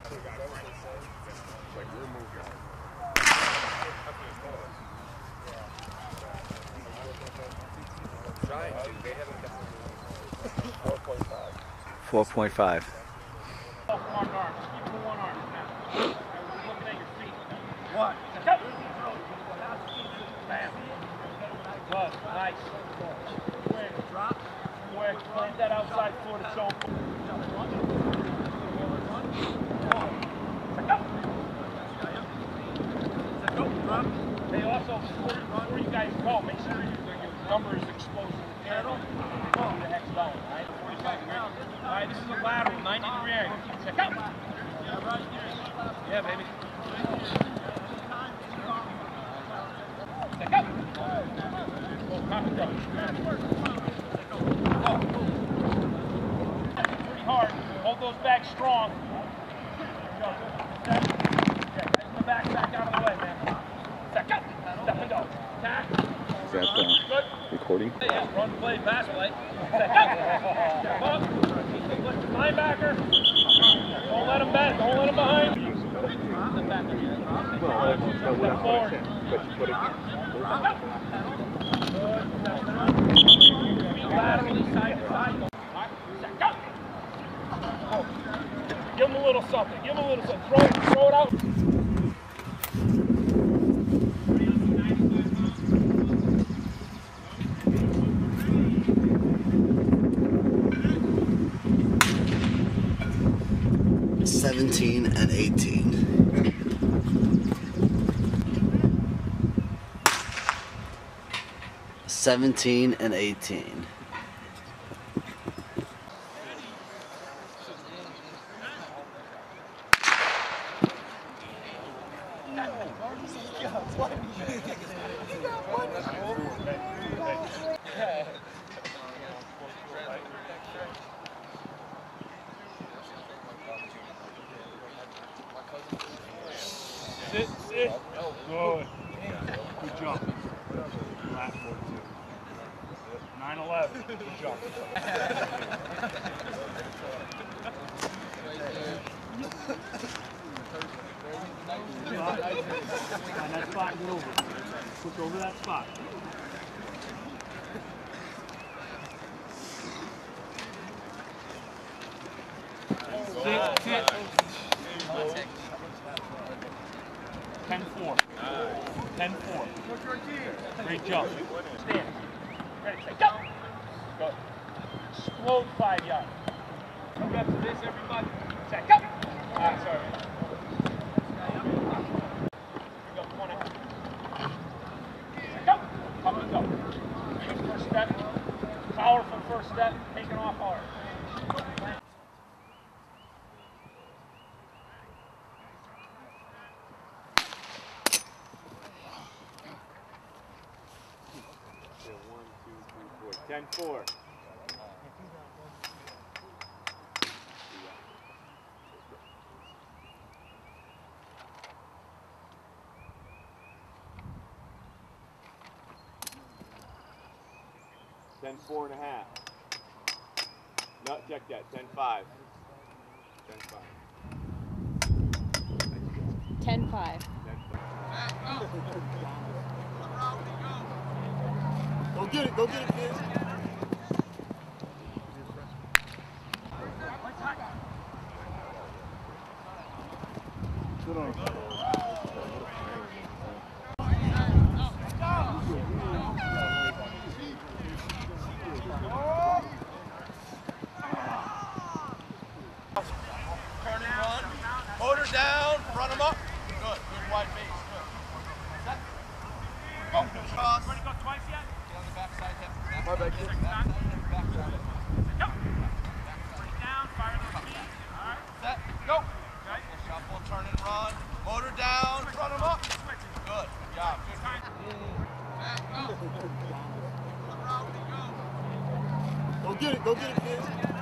Four 4.5. One. Good. Nice. Quick. Drop. Quick. Plant that outside foot. It's so cool. Hey, also, before you guys go, make sure your number is exposed to the panel. The hex going, all right? 45 degrees. All right, this is a lateral, 90-degree angle. Check out. Yeah, baby. Check out. Oh, cop and go. Pretty hard. Hold those bags strong. Okay, the back out of the way, man. Check out. Step and go. Tack. Is that Good. recording? Yeah, run play, pass play. Step up. Step up. Linebacker. Don't let him back. Don't let him behind. Step back. Step forward. Good. Laterally, side to side. Step up. Give him a little something. Give him a little something. Throw it out. $17 and $18. $17 and $18. Sit. Good. Good jump. Last one, too. 9-11. Good jump. Find that spot and get over it. Push over that spot. Sit. 10-4. 10-4. Great jump. Stand. Ready, set, go! Go. Explode 5 yards. No reps of this, everybody. Set, go! Alright, sorry. Here we go, 20. Set, go! Up and go. First step. Powerful first step. Taking off hard. Ten four. Ten 4.5. No, check that. 10-5. 10-5. 10-5. Go get it, kids. Good on. Turn and run. Motor down. Run them up. Good. Good wide base. Good. Set. Go. Cross. Ready to go twice yet? Get on the backside hip. My back hip. Backside hip. Backside hip. Go. Put it down. Fire those feet. All right. Set. Go. Okay. Shuffle. Turn and run. Motor down. Run them up. Good. Good job. Good. Go get it, kids.